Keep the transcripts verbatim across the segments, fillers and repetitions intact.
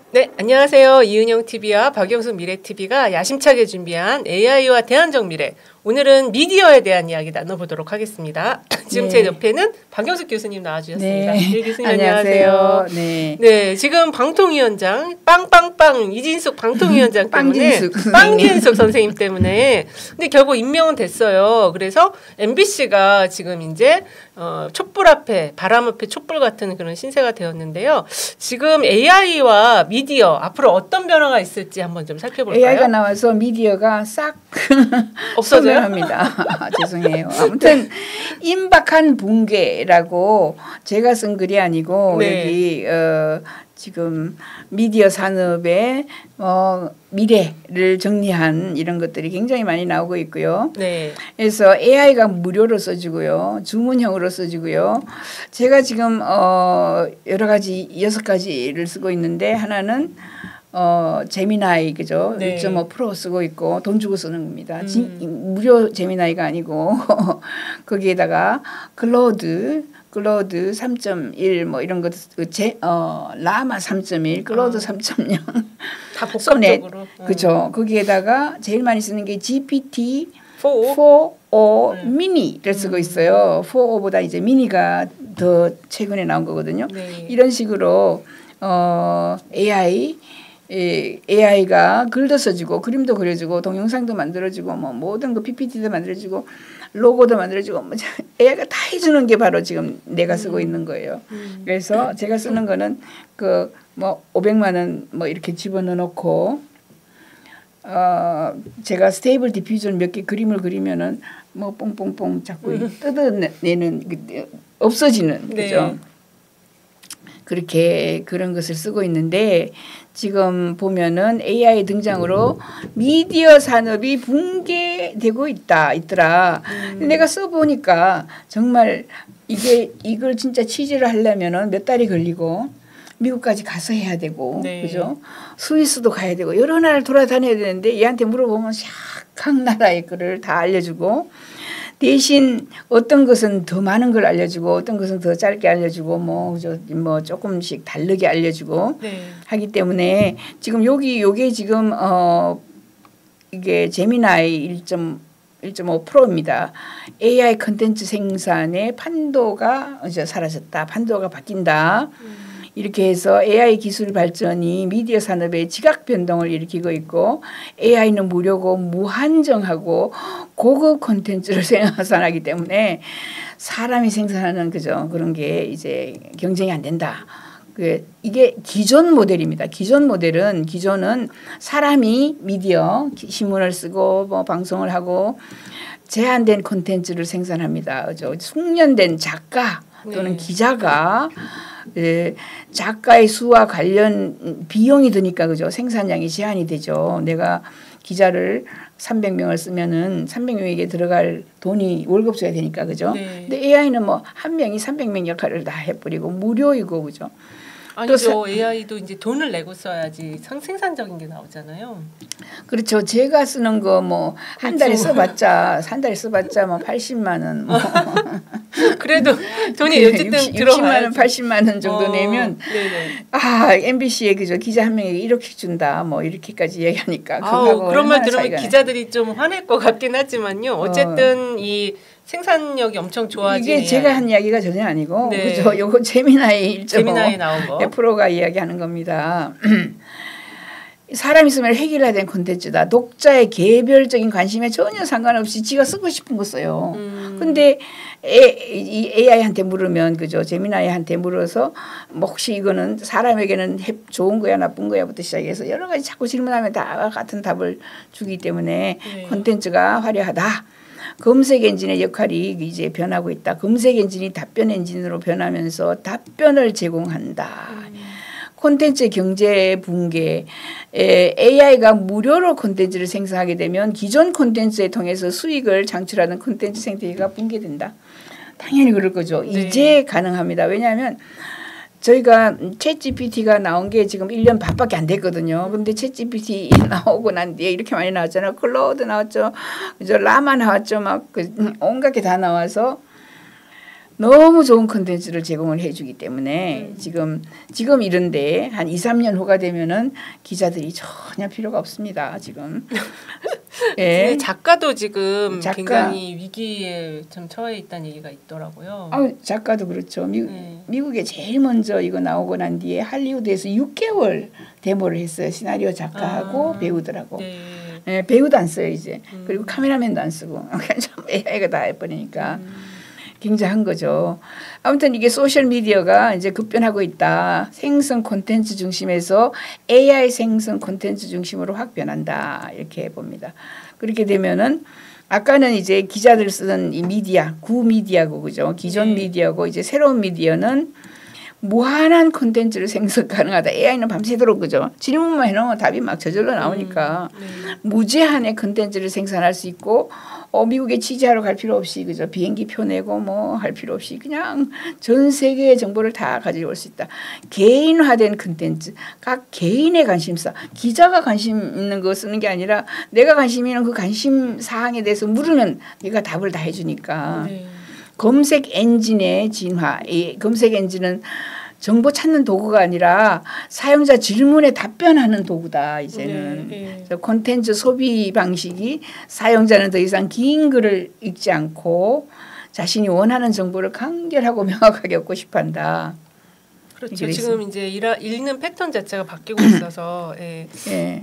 네, 안녕하세요. 이은영 티비와 박영숙 미래티비가 야심차게 준비한 에이아이와 대안적 미래. 오늘은 미디어에 대한 이야기 나눠보도록 하겠습니다. 지금 네. 제 옆에는 박영숙 교수님 나와주셨습니다. 네, 네 교수님 안녕하세요. 안녕하세요. 네. 네, 지금 방통위원장 빵빵빵 이진숙 방통위원장 때문에 빵진숙, 빵진숙 선생님 때문에 근데 결국 임명은 됐어요. 그래서 엠비씨가 지금 이제 어, 촛불 앞에 바람 앞에 촛불 같은 그런 신세가 되었는데요. 지금 에이아이와 미디어 앞으로 어떤 변화가 있을지 한번 좀 살펴볼까요? 에이아이가 나와서 미디어가 싹 없어져요. 합니다. 죄송해요. 아무튼 임박한 붕괴라고 제가 쓴 글이 아니고 네. 여기 어, 지금 미디어 산업의 어, 미래를 정리한 이런 것들이 굉장히 많이 나오고 있고요. 네. 그래서 에이아이가 무료로 써지고요. 주문형으로 써지고요. 제가 지금 어, 여러 가지 여섯 가지를 쓰고 있는데 하나는 어, 제미나이 그죠? 네. 일 점 오 프로 쓰고 있고 돈 주고 쓰는 겁니다. 음. 진, 무료 제미나이가 아니고 거기에다가 클로드 클로드 삼 점 일 뭐 이런 것 제, 어, 라마 삼 점 일 클로드 아. 삼 점 영 다 복합적으로 그죠? 거기에다가 제일 많이 쓰는 게 지피티 포오 음. 미니를 쓰고 있어요. 포오보다 이제 미니가 더 최근에 나온 거거든요. 네. 이런 식으로 어, 에이아이 예, 에이아이가 글도 써주고 그림도 그려주고 동영상도 만들어주고 뭐 모든 거 피피티도 만들어주고 로고도 만들어주고 뭐 에이아이가 다 해주는 게 바로 지금 내가 쓰고 음. 있는 거예요. 음. 그래서 제가 쓰는 거는 그 뭐 오백만 원 뭐 이렇게 집어넣어 놓고 어 제가 스테이블 디퓨전 몇 개 그림을 그리면은 뭐 뽕뽕뽕 자꾸 음. 뜯어내는 없어지는 네. 그죠? 그렇게 그런 것을 쓰고 있는데 지금 보면은 에이아이 등장으로 미디어 산업이 붕괴되고 있다 있더라. 음. 내가 써보니까 정말 이게 이걸 진짜 취재를 하려면은 몇 달이 걸리고 미국까지 가서 해야 되고 네. 그죠? 스위스도 가야 되고 여러 나라를 돌아다녀야 되는데 얘한테 물어보면 각 나라의 글을 다 알려주고 대신 어떤 것은 더 많은 걸 알려주고 어떤 것은 더 짧게 알려주고 뭐, 뭐 조금씩 다르게 알려주고 네. 하기 때문에 지금 여기 요게 지금 어 이게 제미나이 일 점 오 프로입니다. 에이아이 컨텐츠 생산의 판도가 이제 사라졌다. 판도가 바뀐다. 음. 이렇게 해서 에이아이 기술 발전이 미디어 산업의 지각 변동을 일으키고 있고 에이아이는 무료고 무한정하고 고급 콘텐츠를 생산하기 때문에 사람이 생산하는 그죠 그런 게 이제 경쟁이 안 된다. 그 이게 기존 모델입니다. 기존 모델은 기존은 사람이 미디어 신문을 쓰고 뭐 방송을 하고 제한된 콘텐츠를 생산합니다. 그죠? 숙련된 작가 또는 네. 기자가 예, 작가의 수와 관련 비용이 드니까 그죠 생산량이 제한이 되죠. 내가 기자를 삼백 명을 쓰면은 삼백 명에게 들어갈 돈이 월급 줘야 되니까 그죠. 네. 근데 에이아이는 뭐 한 명이 삼백 명 역할을 다 해버리고 무료이고 그죠. 아니죠. 에이아이도 이제 돈을 내고 써야지 생산적인 게 나오잖아요. 그렇죠. 제가 쓰는 거 뭐 한 달에 써봤자 한 달에 써봤자 뭐 팔십만 원. 뭐. 그래도 돈이 어쨌든 들어가야지. 육십만 원, 팔십만 원 정도 어, 내면 네네. 아 엠비씨에 그죠 기자 한 명에게 이렇게 준다 뭐 이렇게까지 얘기하니까. 아우, 그런 말 들으면 기자들이 좀 화낼 것 같긴 하지만요. 어쨌든 어. 이 생산력이 엄청 좋아지는 이게 제가 한 이야기가 전혀 아니고 네. 그죠. 요거 제미나이 일 점 오 제미나이 나온 거 프로가 이야기하는 겁니다. 사람이 쓰면 해결해야 콘텐츠다. 독자의 개별적인 관심에 전혀 상관없이 지가 쓰고 싶은 거 써요. 음. 근데 이 에이아이한테 물으면 그죠. 제미나이한테 물어서 뭐 혹시 이거는 사람에게는 좋은 거야 나쁜 거야부터 시작해서 여러 가지 자꾸 질문하면 다 같은 답을 주기 때문에 네. 콘텐츠가 화려하다. 검색 엔진의 역할이 이제 변하고 있다. 검색 엔진이 답변 엔진으로 변하면서 답변을 제공한다. 음. 콘텐츠 경제 붕괴, 에이아이가 무료로 콘텐츠를 생성하게 되면 기존 콘텐츠에 통해서 수익을 창출하는 콘텐츠 생태계가 붕괴된다. 당연히 그럴 거죠. 네. 이제 가능합니다. 왜냐하면 저희가 챗지피티가 나온 게 지금 일 년 반밖에 안 됐거든요. 근데 챗지피티 나오고 난 뒤에 이렇게 많이 나왔잖아요. 클로드 나왔죠. 그죠? 라마 나왔죠. 막 그 온갖 게 다 나와서 너무 좋은 콘텐츠를 제공을 해주기 때문에 음. 지금 지금 이런데 한 이, 삼 년 후가 되면은 기자들이 전혀 필요가 없습니다. 지금. 예. 작가도 지금 작가. 굉장히 위기에 좀 처해 있다는 얘기가 있더라고요. 아, 작가도 그렇죠. 미, 네. 미국에 제일 먼저 이거 나오고 난 뒤에 할리우드에서 육 개월 데모를 했어요. 시나리오 작가하고 아, 배우들하고. 네. 예, 배우도 안 써요 이제. 음. 그리고 카메라맨도 안 쓰고 그냥 에이아이가 다 해버리니까. 음. 굉장한 거죠. 아무튼 이게 소셜 미디어가 이제 급변하고 있다. 생성 콘텐츠 중심에서 에이아이 생성 콘텐츠 중심으로 확 변한다. 이렇게 봅니다. 그렇게 되면은 아까는 이제 기자들 쓰던 이 미디어, 구 미디어고 그죠. 기존 네. 미디어고 이제 새로운 미디어는 무한한 콘텐츠를 생성 가능하다. 에이아이는 밤새도록 그죠. 질문만 해놓으면 답이 막 저절로 나오니까 음, 네. 무제한의 콘텐츠를 생산할 수 있고 어, 미국에 취재하러 갈 필요 없이 그죠. 비행기 표 내고 뭐 할 필요 없이 그냥 전 세계의 정보를 다 가지고 올 수 있다. 개인화된 콘텐츠, 각 개인의 관심사, 기자가 관심 있는 거 쓰는 게 아니라 내가 관심 있는 그 관심 사항에 대해서 물으면 네가 답을 다 해주니까. 네. 검색 엔진의 진화. 이 검색 엔진은 정보 찾는 도구가 아니라 사용자 질문에 답변하는 도구다. 이제는 네, 네. 콘텐츠 소비 방식이 사용자는 더 이상 긴 글을 읽지 않고 자신이 원하는 정보를 간결하고 명확하게 얻고 싶어한다. 그렇죠. 지금 이제 일하, 읽는 패턴 자체가 바뀌고 있어서. 예. 예.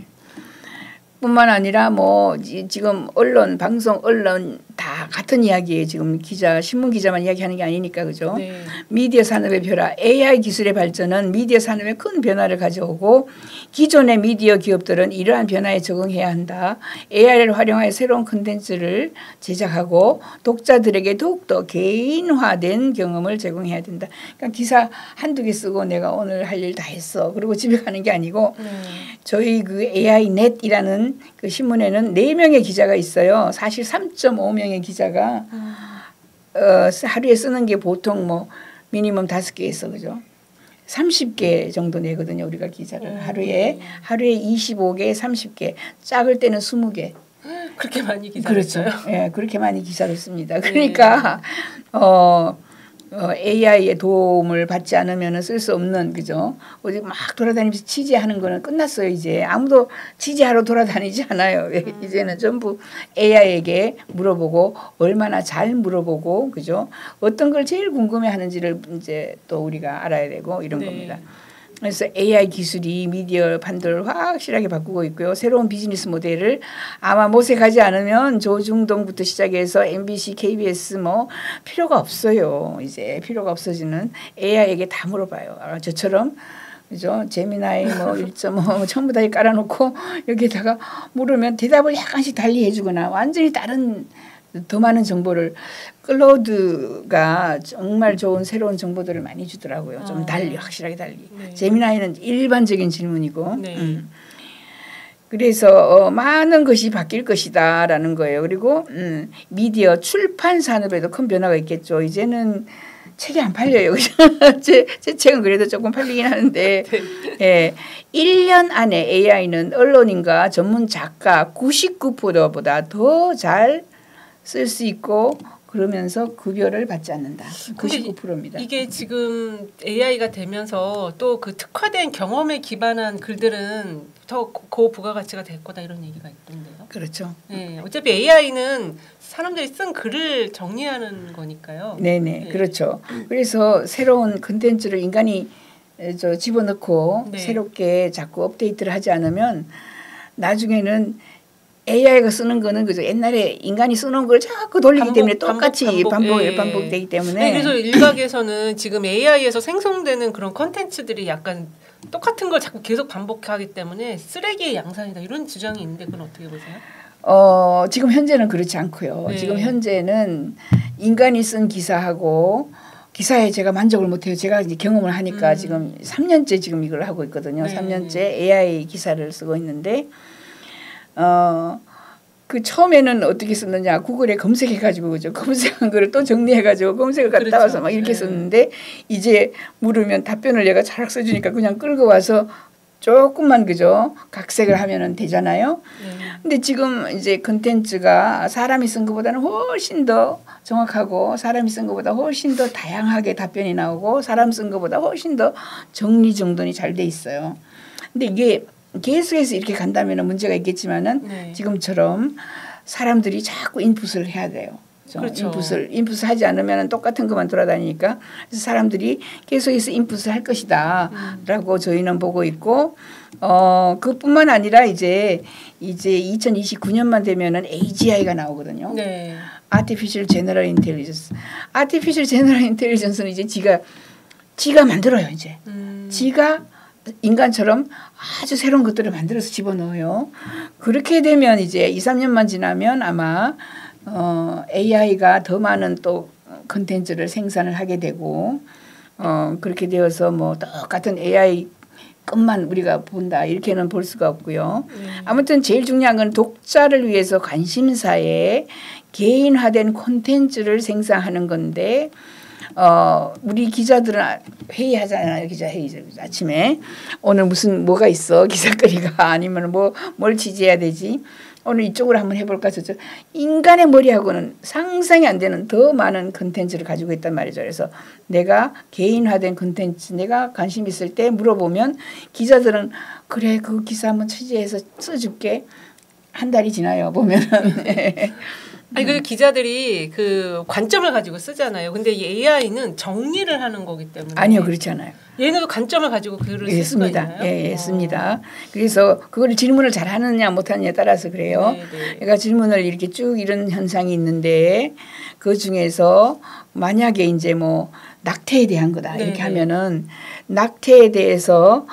뿐만 아니라 뭐 지금 언론, 방송, 언론 다 같은 이야기예요. 지금 기자, 신문 기자만 이야기하는 게 아니니까 그죠? 네. 미디어 산업의 변화, 에이아이 기술의 발전은 미디어 산업에 큰 변화를 가져오고 기존의 미디어 기업들은 이러한 변화에 적응해야 한다. 에이아이를 활용하여 새로운 콘텐츠를 제작하고 독자들에게 더욱더 개인화된 경험을 제공해야 된다. 그러니까 기사 한두 개 쓰고 내가 오늘 할 일 다 했어. 그리고 집에 가는 게 아니고 네. 저희 그 에이아이 넷이라는 그 신문에는 네 명의 기자가 있어요. 사실 삼 점 오 명의 기자가 음. 어, 하루에 쓰는 게 보통 뭐 미니멈 다섯 개에서 그죠? 삼십 개 정도 내거든요. 우리가 기자를 음. 하루에 하루에 이십오 개, 삼십 개, 작을 때는 스무 개. 그렇게 많이 기사를 써요? 그렇죠. 예, 그렇게 많이 기사를 씁니다. 그러니까 네. 어. 어, 에이아이의 도움을 받지 않으면 쓸 수 없는 그죠. 어디 막 돌아다니면서 취재하는 거는 끝났어요. 이제 아무도 취재하러 돌아다니지 않아요. 음. 이제는 전부 에이아이에게 물어보고 얼마나 잘 물어보고 그죠. 어떤 걸 제일 궁금해하는지를 이제 또 우리가 알아야 되고 이런 네. 겁니다. 그래서 에이아이 기술이 미디어 판도를 확실하게 바꾸고 있고요. 새로운 비즈니스 모델을 아마 모색하지 않으면 조중동부터 시작해서 엠비씨, 케이비에스 뭐 필요가 없어요. 이제 필요가 없어지는 에이아이에게 다 물어봐요. 아, 저처럼 그죠? 제미나이 뭐 일 점 오 전부 다 깔아놓고 여기에다가 물으면 대답을 약간씩 달리 해주거나 완전히 다른 더 많은 정보를 클로드가 정말 좋은 새로운 정보들을 많이 주더라고요. 좀 아. 달리 확실하게 달리. 네. 제미나이는 일반적인 질문이고. 네. 음. 그래서 어, 많은 것이 바뀔 것이다라는 거예요. 그리고 음, 미디어 출판 산업에도 큰 변화가 있겠죠. 이제는 책이 안 팔려요. 제, 제 책은 그래도 조금 팔리긴 하는데 네. 예, 일 년 안에 에이아이는 언론인과 전문 작가 구십구 퍼센트보다 더 잘 쓸 수 있고 그러면서 급여를 받지 않는다. 구십구 퍼센트입니다. 이게 지금 에이아이가 되면서 또 그 특화된 경험에 기반한 글들은 더 고부가가치가 될 거다 이런 얘기가 있던데요. 그렇죠. 네, 어차피 에이아이는 사람들이 쓴 글을 정리하는 거니까요. 네네, 네. 그렇죠. 그래서 새로운 콘텐츠를 인간이 저 집어넣고 네. 새롭게 자꾸 업데이트를 하지 않으면 나중에는 에이아이가 쓰는 거는 그죠. 옛날에 인간이 쓰는 걸 자꾸 돌리기 반복, 때문에 똑같이 반복, 반복, 반복, 예. 반복되기 때문에. 네, 그래서 일각에서는 지금 에이아이에서 생성되는 그런 컨텐츠들이 약간 똑같은 걸 자꾸 계속 반복하기 때문에 쓰레기의 양산이다 이런 주장이 있는데 그건 어떻게 보세요? 어, 지금 현재는 그렇지 않고요. 네. 지금 현재는 인간이 쓴 기사하고 기사에 제가 만족을 못해요. 제가 이제 경험을 하니까 음. 지금 삼 년째 지금 이걸 하고 있거든요. 네. 삼 년째 에이아이 기사를 쓰고 있는데 어, 그 처음에는 어떻게 썼느냐 구글에 검색해가지고 그죠 검색한 거를 또 정리해가지고 검색을 갔다 그렇죠. 와서 막 이렇게 네. 썼는데 이제 물으면 답변을 얘가 잘 써주니까 그냥 끌고 와서 조금만 그죠 각색을 하면은 되잖아요. 네. 근데 지금 이제 컨텐츠가 사람이 쓴 것보다는 훨씬 더 정확하고 사람이 쓴 것보다 훨씬 더 다양하게 답변이 나오고 사람 쓴 것보다 훨씬 더 정리정돈이 잘 돼 있어요. 근데 이게 계속해서 이렇게 간다면 문제가 있겠지만은 네. 지금처럼 사람들이 자꾸 인풋을 해야 돼요. 그렇죠. 인풋을 인풋을 하지 않으면 똑같은 것만 돌아다니니까 그래서 사람들이 계속해서 인풋을 할 것이다라고 음. 저희는 보고 있고 어 그뿐만 아니라 이제 이제 이천이십구 년만 되면은 에이지아이가 나오거든요. 네. Artificial General Intelligence. Artificial General Intelligence는 이제 지가 지가 만들어요 이제. 음. 지가 인간처럼 아주 새로운 것들을 만들어서 집어넣어요. 그렇게 되면 이제 이, 삼 년만 지나면 아마 어, 에이아이가 더 많은 또 컨텐츠를 생산을 하게 되고 어, 그렇게 되어서 뭐 똑같은 에이아이 것만 우리가 본다 이렇게는 볼 수가 없고요. 음. 아무튼 제일 중요한 건 독자를 위해서 관심사에 개인화된 콘텐츠를 생산하는 건데 어, 우리 기자들은 회의하잖아요. 기자 회의 아침에 오늘 무슨 뭐가 있어 기사거리가 아니면 뭐 뭘 취재해야 되지. 오늘 이쪽으로 한번 해볼까 저쪽. 인간의 머리하고는 상상이 안 되는 더 많은 컨텐츠를 가지고 있단 말이죠. 그래서 내가 개인화된 컨텐츠 내가 관심 있을 때 물어보면 기자들은 그래 그 기사 한번 취재해서 써줄게. 한 달이 지나요 보면은. 아니 그 기자들이 그 관점을 가지고 쓰잖아요. 근데 이 에이아이는 정리를 하는 거기 때문에 아니요 그렇지 않아요. 얘는 관점을 가지고 글을 쓸 수가 있나요? 예, 예, 씁니다. 그래서 그걸 질문을 잘 하느냐 못하느냐에 따라서 그래요. 네, 네. 그러니까 질문을 이렇게 쭉 이런 현상이 있는데 그 중에서 만약에 이제 뭐 낙태에 대한 거다 네, 이렇게 네. 하면은 낙태에 대해서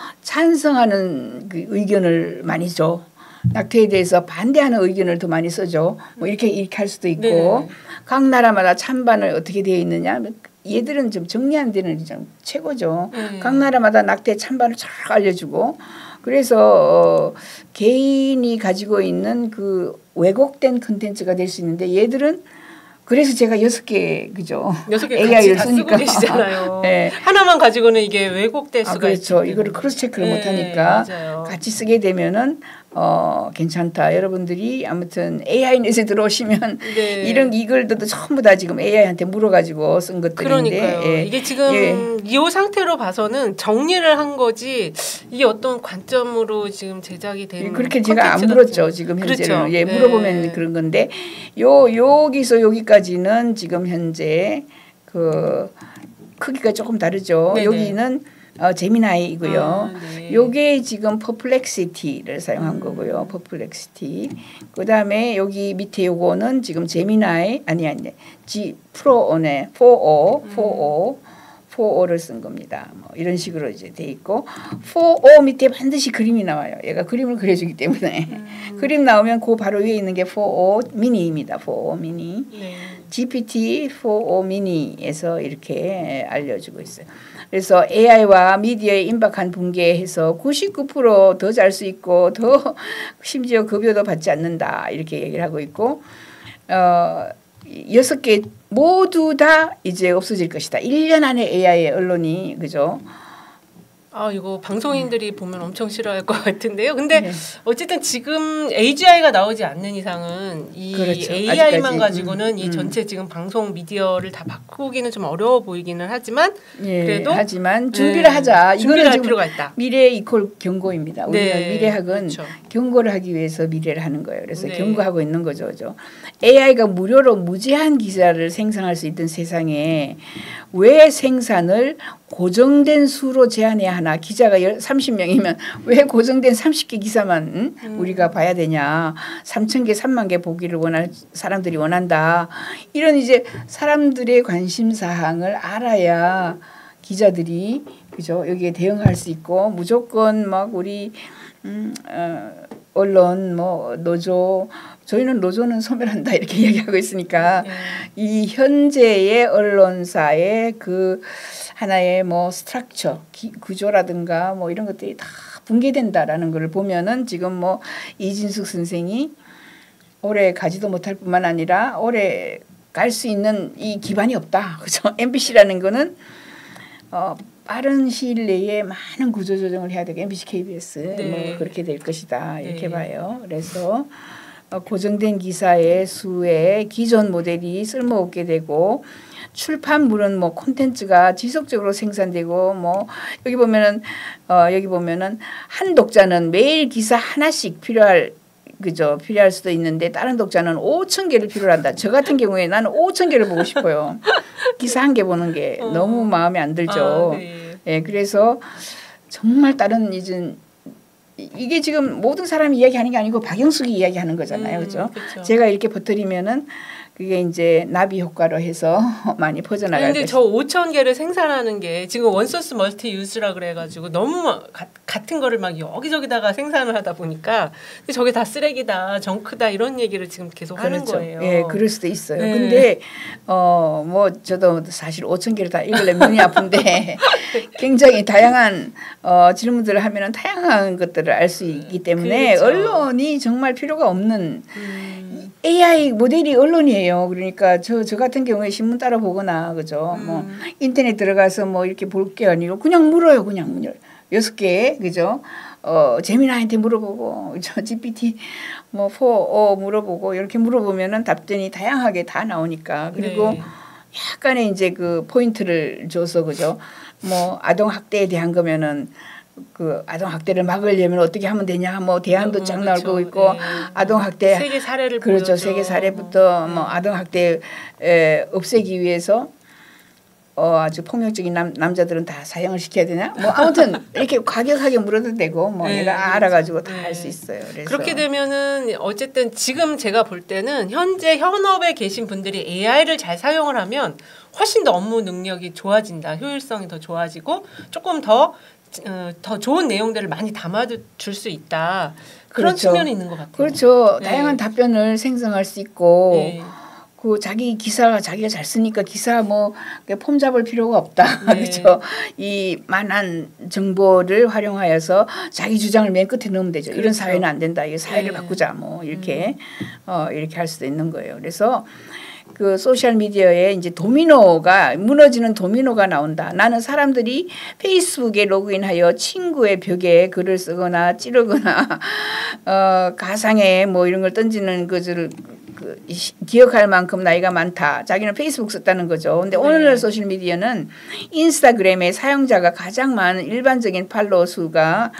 찬성하는 그 의견을 많이 줘. 낙태에 대해서 반대하는 의견을 더 많이 써줘. 뭐 이렇게 이렇게 할 수도 있고 네. 각 나라마다 찬반을 어떻게 되어 있느냐. 얘들은 좀 정리한 데는 좀 최고죠. 네. 각 나라마다 낙태 찬반을 쫙 알려주고 그래서 어, 개인이 가지고 있는 그 왜곡된 컨텐츠가 될 수 있는데 얘들은 그래서 제가 여섯 개 그죠. 여섯 개 에이아이를 같이 다 쓰니까. 쓰고 계시잖아요. 네. 하나만 가지고는 이게 왜곡될 수가 아, 그렇죠. 이거를 크로스 체크를 네, 못 하니까 같이 쓰게 되면은 어 괜찮다. 여러분들이 아무튼 에이아이넷에 들어오시면 네. 이런 이글들도 전부 다 지금 에이아이한테 물어가지고 쓴 것들인데 그러니까요. 예. 이게 지금 예. 이 상태로 봐서는 정리를 한 거지 이게 어떤 관점으로 지금 제작이 된 예, 그렇게 제가 안 물었죠. 같은. 지금 현재는 그렇죠. 예, 네. 물어보면 그런 건데 요 여기서 여기까지는 지금 현재 그 크기가 조금 다르죠. 네네. 여기는 어, 제미나이이고요. 아, 네. 요게 지금 퍼플렉시티를 사용한 음. 거고요. 퍼플렉시티. 그다음에 여기 밑에 요거는 지금 제미나이 아니 아니 G 프로네 포오 포오 포오를 쓴 겁니다. 뭐 이런 식으로 이제 돼 있고 포오 밑에 반드시 그림이 나와요. 얘가 그림을 그려주기 때문에 음. 그림 나오면 그 바로 위에 있는 게 포오 미니입니다. 포오 미니. 네. 지피티 포오 미니에서 이렇게 알려주고 있어요. 그래서 에이아이와 미디어의 임박한 붕괴해서 구십구 퍼센트 더 잘 수 있고 더 심지어 급여도 받지 않는다 이렇게 얘기를 하고 있고 어, 여섯 개 모두 다 이제 없어질 것이다. 일 년 안에 에이아이의 언론이 그죠? 아 이거 방송인들이 음. 보면 엄청 싫어할 것 같은데요. 근데 네. 어쨌든 지금 에이지아이가 나오지 않는 이상은 이 그렇죠. 에이아이만 아직까지. 가지고는 음. 이 전체 지금 방송 미디어를 다 바꾸기는 좀 어려워 보이기는 하지만 예, 그래도 하지만 준비를 네. 하자. 준비를 할 필요가 있다. 미래 이퀄 경고입니다. 우리는 네. 미래학은 그렇죠. 경고를 하기 위해서 미래를 하는 거예요. 그래서 네. 경고하고 있는 거죠. 그죠? 에이아이가 무료로 무제한 기사를 생성할 수 있던 세상에 왜 생산을 고정된 수로 제한해야 하나. 기자가 삼십 명이면 왜 고정된 삼십 개 기사만 응? 음. 우리가 봐야 되냐. 삼천 개 삼만 개 보기를 원할 사람들이 원한다. 이런 이제 사람들의 관심사항을 알아야 기자들이 그죠 여기에 대응할 수 있고 무조건 막 우리 음, 어, 언론 뭐 노조 저희는 노조는 소멸한다 이렇게 얘기하고 있으니까 네. 이 현재의 언론사의 그 하나의 뭐 스트럭처 구조라든가 뭐 이런 것들이 다 붕괴된다라는 걸 보면은 지금 뭐 이진숙 선생이 오래 가지도 못할 뿐만 아니라 오래 갈 수 있는 이 기반이 없다. 그죠? 엠비씨라는 거는 어, 빠른 시일 내에 많은 구조조정을 해야 되고 엠비씨, 케이비에스 네. 뭐 그렇게 될 것이다 이렇게 네. 봐요. 그래서 어, 고정된 기사의 수에 기존 모델이 쓸모없게 되고 출판물은 뭐 콘텐츠가 지속적으로 생산되고 뭐 여기 보면은 어, 여기 보면은 한 독자는 매일 기사 하나씩 필요할 그죠 필요할 수도 있는데 다른 독자는 오천 개를 필요로 한다. 저 같은 경우에 나는 오천 개를 보고 싶어요. 기사 한 개 보는 게 어. 너무 마음에 안 들죠. 아, 네. 예, 그래서 정말 다른 이제 이게 지금 모든 사람이 이야기하는 게 아니고 박영숙이 이야기하는 거잖아요, 음, 그죠? 그쵸. 제가 이렇게 버뜨리면은 그게 이제 나비 효과로 해서 많이 퍼져나갈 근데 것이. 저 오천 개를 생산하는 게 지금 원소스 멀티 유즈라 그래가지고 너무 막 가, 같은 거를 막 여기저기다가 생산을 하다 보니까 근데 저게 다 쓰레기다, 정크다 이런 얘기를 지금 계속 하는 그렇죠. 거예요. 예, 그럴 수도 있어요. 네. 근데 어, 뭐 저도 사실 오천 개를 다 읽으려면 눈이 아픈데 굉장히 다양한 어, 질문들을 하면은 다양한 것들을 알 수 있기 때문에 그렇죠. 언론이 정말 필요가 없는 음. 에이아이 모델이 언론이에요. 그러니까 저, 저 같은 경우에 신문 따라 보거나 그죠. 음. 뭐 인터넷 들어가서 뭐 이렇게 볼 게 아니고 그냥 물어요. 그냥 문을 여섯 개 그죠. 어 제미나한테 물어보고 저 지피티 뭐 포 어, 물어보고 이렇게 물어보면은 답변이 다양하게 다 나오니까 그리고 네. 약간의 이제 그 포인트를 줘서 그죠. 뭐 아동 학대에 대한 거면은. 그 아동 학대를 막으려면 어떻게 하면 되냐 뭐 대안도 음, 쫙 그렇죠. 나오고 있고 네. 아동 학대 세계 사례를 그렇죠 보여줘. 세계 사례부터 네. 뭐 아동 학대 에, 없애기 위해서 어 아주 폭력적인 남, 남자들은 다 사형을 시켜야 되냐 뭐 아무튼 이렇게 과격하게 물어도 되고 뭐 네, 내가 알아가지고 다 네. 할 수 있어요. 그래서 그렇게 되면은 어쨌든 지금 제가 볼 때는 현재 현업에 계신 분들이 에이아이를 잘 사용을 하면 훨씬 더 업무 능력이 좋아진다, 효율성이 더 좋아지고 조금 더 어, 더 좋은 내용들을 많이 담아줄 수 있다. 그런 그렇죠. 측면이 있는 것 같아요. 그렇죠. 네. 다양한 답변을 생성할 수 있고 네. 그 자기 기사가 자기가 잘 쓰니까 기사 뭐 폼 잡을 필요가 없다. 네. 그렇죠. 이 많은 정보를 활용하여서 자기 주장을 맨 끝에 넣으면 되죠. 그렇죠. 이런 사회는 안 된다. 이 사회를 네. 바꾸자. 뭐 이렇게 음. 어 이렇게 할 수도 있는 거예요. 그래서 그 소셜 미디어에 이제 도미노가 무너지는 도미노가 나온다. 나는 사람들이 페이스북에 로그인하여 친구의 벽에 글을 쓰거나 찌르거나 어, 가상에 뭐 이런 걸 던지는 것을 그 기억할 만큼 나이가 많다. 자기는 페이스북 썼다는 거죠. 근데 네. 오늘날 소셜 미디어는 인스타그램의 사용자가 가장 많은 일반적인 팔로워 수가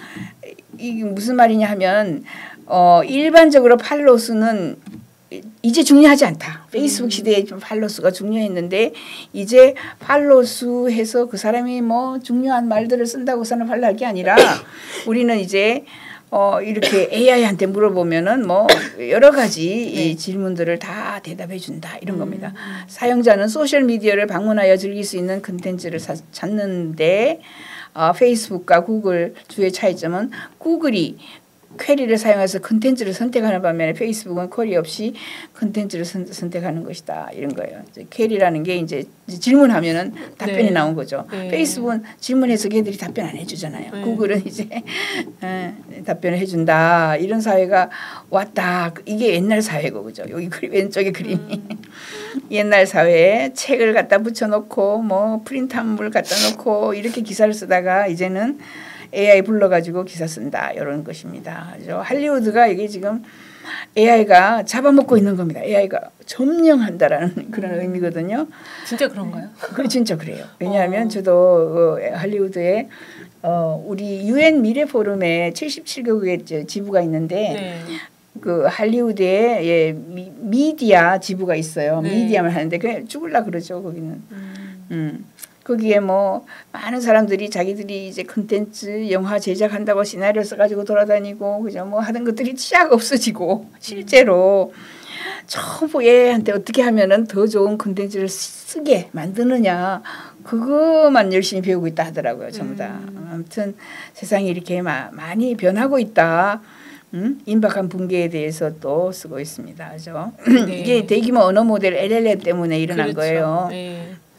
이게 무슨 말이냐 하면 어, 일반적으로 팔로워 수는 이제 중요하지 않다. 페이스북 시대에 좀 팔로워 수가 중요했는데 이제 팔로워 수 해서 그 사람이 뭐 중요한 말들을 쓴다고 서는 팔로워 할 게 아니라 우리는 이제 어 이렇게 에이아이한테 물어보면은 뭐 여러 가지 네. 이 질문들을 다 대답해 준다 이런 겁니다. 음. 사용자는 소셜 미디어를 방문하여 즐길 수 있는 컨텐츠를 사, 찾는데 어, 페이스북과 구글 주의 차이점은 구글이 퀘리를 사용해서 컨텐츠를 선택하는 반면에 페이스북은 퀘리 없이 컨텐츠를 선, 선택하는 것이다 이런 거예요. 이제 퀘리라는 게 이제 질문하면은 답변이 네. 나온 거죠. 네. 페이스북은 질문해서 걔들이 답변 안 해주잖아요. 네. 구글은 이제 에, 답변을 해준다 이런 사회가 왔다. 이게 옛날 사회고 그죠. 여기 왼쪽에 그림이 음. 옛날 사회에 책을 갖다 붙여놓고 뭐 프린트한물 갖다 놓고 이렇게 기사를 쓰다가 이제는 에이아이 불러가지고 기사 쓴다 이런 것입니다. 그죠? 할리우드가 이게 지금 에이아이가 잡아먹고 있는 겁니다. 에이아이가 점령한다라는 그런 의미거든요. 진짜 그런가요? 그 진짜 그래요. 왜냐하면 어. 저도 어, 할리우드에 어, 우리 유엔 미래 포럼에 칠십칠 개국의 지부가 있는데. 네. 그 할리우드에 예, 미, 미디어 지부가 있어요. 네. 미디어만 하는데 그냥 죽을라 그러죠 거기는. 음. 음. 거기에 뭐 많은 사람들이 자기들이 이제 콘텐츠 영화 제작한다고 시나리오 써가지고 돌아다니고 그죠 뭐 하던 것들이 치약 없어지고 실제로 전부 얘한테 어떻게 하면은 더 좋은 콘텐츠를 쓰게 만드느냐 그것만 열심히 배우고 있다 하더라고요 전부 다. 음. 아무튼 세상이 이렇게 마, 많이 변하고 있다. 음? 임박한 붕괴에 대해서 또 쓰고 있습니다. 그죠? 네. 이게 대규모 언어 모델 엘엘엠 때문에 일어난 그렇죠. 거예요. 네.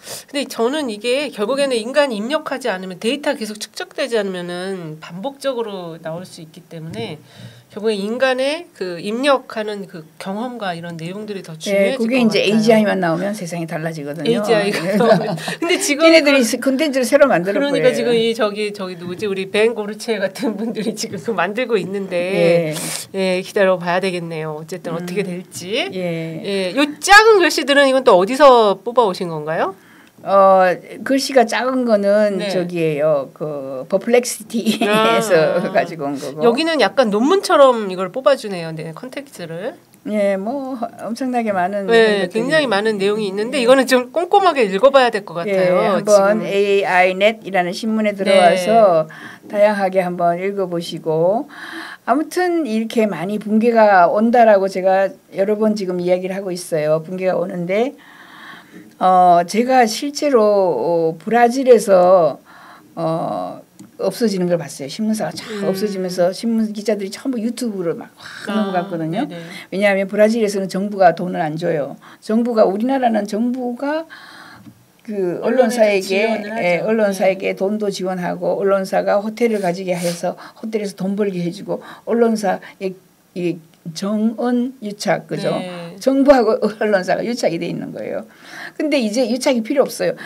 근데 저는 이게 결국에는 인간이 입력하지 않으면 데이터가 계속 축적되지 않으면은 반복적으로 나올 수 있기 때문에 결국에 인간의 그 입력하는 그 경험과 이런 내용들이 더 중요해질 네, 그게 것 이제 같아요. 에이지아이만 나오면 세상이 달라지거든요. 에이지아이가 나오면. 근데 지금 걔네들이 그, 콘텐츠를 새로 만들어 버려요. 그러니까 지금 이 저기 저기 누구지 우리 벤 고르체 같은 분들이 지금 그 만들고 있는데 예, 예 기다려 봐야 되겠네요. 어쨌든 음. 어떻게 될지. 예. 예, 요 작은 글씨들은 이건 또 어디서 뽑아 오신 건가요? 어 글씨가 작은 거는 네. 저기에요 그 퍼플렉시티에서 아, 가지고 온 거고 여기는 약간 논문처럼 이걸 뽑아주네요. 네, 컨텍스트를. 예, 뭐 엄청나게 많은 네, 굉장히 많은 내용이 있는데 이거는 좀 꼼꼼하게 읽어봐야 될 것 같아요. 예, 한번 에이아이넷이라는 신문에 들어와서 네. 다양하게 한번 읽어보시고 아무튼 이렇게 많이 붕괴가 온다라고 제가 여러 번 지금 이야기를 하고 있어요. 붕괴가 오는데. 어 제가 실제로 어, 브라질에서 어 없어지는 걸 봤어요. 신문사가 쫙 음. 없어지면서 신문 기자들이 전부 유튜브로 막 확 아, 넘어갔거든요. 네네. 왜냐하면 브라질에서는 정부가 돈을 안 줘요. 정부가 우리나라는 정부가 그 언론사에게 예, 언론사에게 네. 돈도 지원하고 언론사가 호텔을 가지게 해서 호텔에서 돈 벌게 해주고 언론사의 이 정언 유착 그죠? 네. 정부하고 언론사가 유착이 돼 있는 거예요. 근데 이제 유착이 필요 없어요.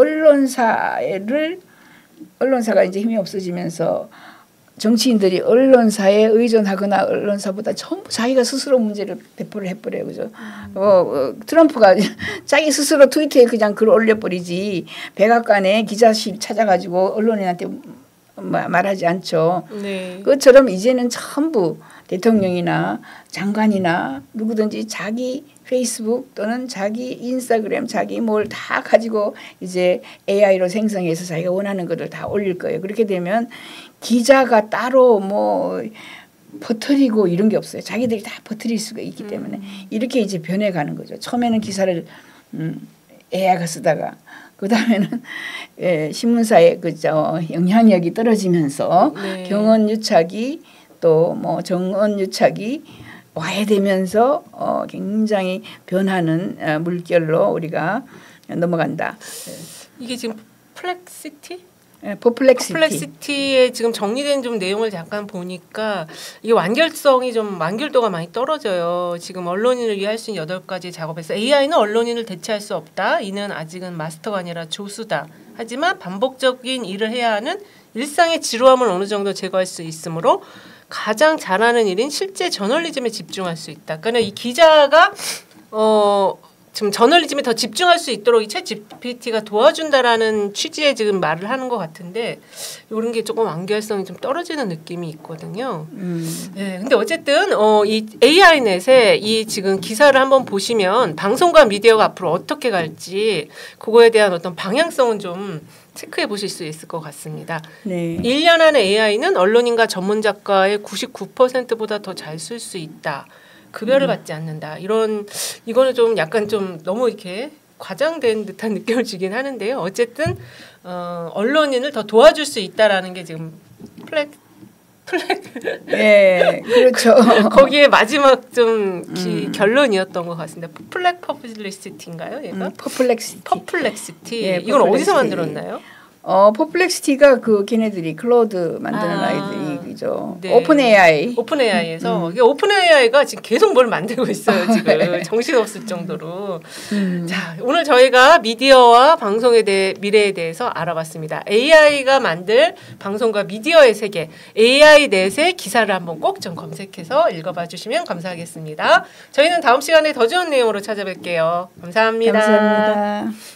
언론사를 언론사가 이제 힘이 없어지면서 정치인들이 언론사에 의존하거나 언론사보다 전부 자기가 스스로 문제를 배포를 해버려요, 그죠? 음. 어, 어, 트럼프가 자기 스스로 트위터에 그냥 글 올려버리지 백악관에 기자실 찾아가지고 언론인한테 말하지 않죠. 네. 그것처럼 이제는 전부 대통령이나 장관이나 누구든지 자기 페이스북 또는 자기 인스타그램 자기 뭘 다 가지고 이제 에이아이로 생성해서 자기가 원하는 것을 다 올릴 거예요. 그렇게 되면 기자가 따로 뭐 퍼뜨리고 이런 게 없어요. 자기들이 다 퍼뜨릴 수가 있기 때문에 음. 이렇게 이제 변해가는 거죠. 처음에는 기사를 음, 에이아이가 쓰다가 그 다음에는 예, 신문사의 그저 영향력이 떨어지면서 네. 경언 유착이 또 뭐 정언 유착이 와해되면서 어, 굉장히 변하는 어, 물결로 우리가 넘어간다. 이게 지금 플렉시티? 네, 퍼플렉시티. 퍼플렉시티에 지금 정리된 좀 내용을 잠깐 보니까 이게 완결성이 좀 완결도가 많이 떨어져요. 지금 언론인을 위해 할 수 있는 여덟 가지 작업에서 에이아이는 언론인을 대체할 수 없다. 이는 아직은 마스터가 아니라 조수다. 하지만 반복적인 일을 해야 하는 일상의 지루함을 어느 정도 제거할 수 있으므로 가장 잘하는 일인 실제 저널리즘에 집중할 수 있다. 그러니까 이 기자가 어, 지금 저널리즘에 더 집중할 수 있도록 이 챗 지피티가 도와준다라는 취지의 지금 말을 하는 것 같은데 이런 게 조금 완결성이 좀 떨어지는 느낌이 있거든요. 음. 네, 근데 어쨌든 어, 이 에이아이넷에 이 지금 기사를 한번 보시면 방송과 미디어가 앞으로 어떻게 갈지 그거에 대한 어떤 방향성은 좀 체크해 보실 수 있을 것 같습니다. 네. 일 년 안에 에이아이는 언론인과 전문 작가의 구십구 퍼센트보다 더 잘 쓸 수 있다. 급여를 음. 받지 않는다. 이런 이거는 좀 약간 좀 너무 이렇게 과장된 듯한 느낌을 주긴 하는데요. 어쨌든 어, 언론인을 더 도와줄 수 있다라는 게 지금 플렉 플렉 예, 그렇죠. 거기에 마지막 좀 기, 음. 결론이었던 것 같습니다. 플렉 퍼플렉시티인가요? 얘가? 음, 퍼플렉시티. 퍼플렉시티. 예, 이건 퍼플렉시티. 어디서 만들었나요? 어, 퍼플렉시티가 그 걔네들이 클로드 만드는 아, 아이들이죠. 네. 오픈 에이아이. 오픈 에이아이에서 음. 오픈 에이아이가 지금 계속 뭘 만들고 있어요. 지금 정신없을 정도로. 음. 자, 오늘 저희가 미디어와 방송에 대해 미래에 대해서 알아봤습니다. 에이아이가 만들 방송과 미디어의 세계, 에이아이 넷의 기사를 한번 꼭 좀 검색해서 읽어봐 주시면 감사하겠습니다. 저희는 다음 시간에 더 좋은 내용으로 찾아뵐게요. 감사합니다. 감사합니다.